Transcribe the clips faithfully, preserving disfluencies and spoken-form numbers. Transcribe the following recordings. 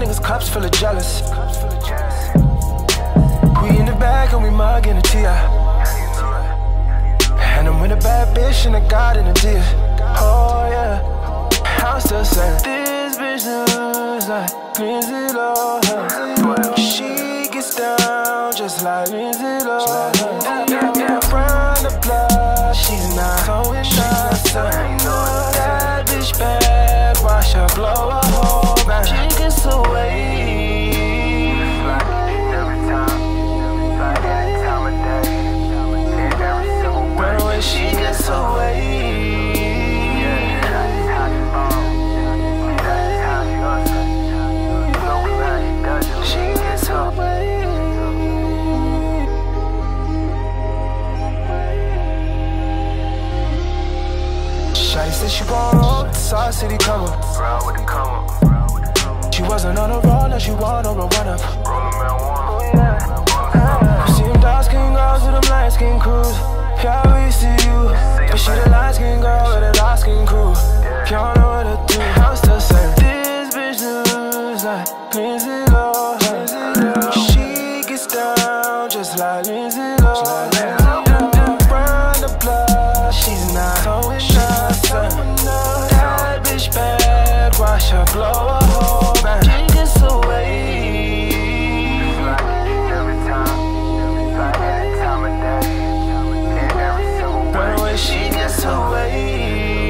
niggas cups full of jealous. We in the back and we mugging a T I. And I'm with a bad bitch and I got in a deal. Oh yeah, I'm still saying this bitch looks like Lindsay Lohan. She gets down just like Lindsay Lohan. From the blood, she's not so innocent. That bitch bad, watch her blow a hole back. She gets away. She gets away. She gets away. Shawty said she gon' roll with the Sauce City come up. She wasn't on a roll, now she want over one up. See them dark skin girls with them light skin crews. Yeah, we see you, but she the light skin girl with the light skin crew. Y'all know what to do, I'm still saying this bitch looks like Lindsay Lohan. She gets down just like Lindsay Lohan. Run the blood, she's not so innocent. That bitch bad, watch her blow a hole back. She gets away. She gets away.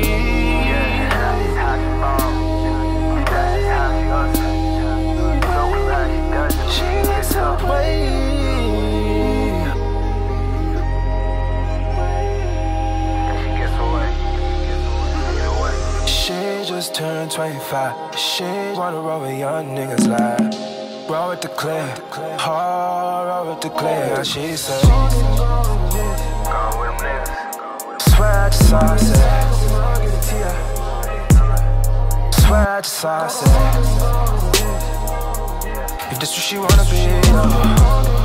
She gets away. She just turned twenty-five. She wanna roll with young niggas like roll with the clear, hard roll with the clear. She said swear I just saw it. Swear I just saw it. If this what she wanna be, no.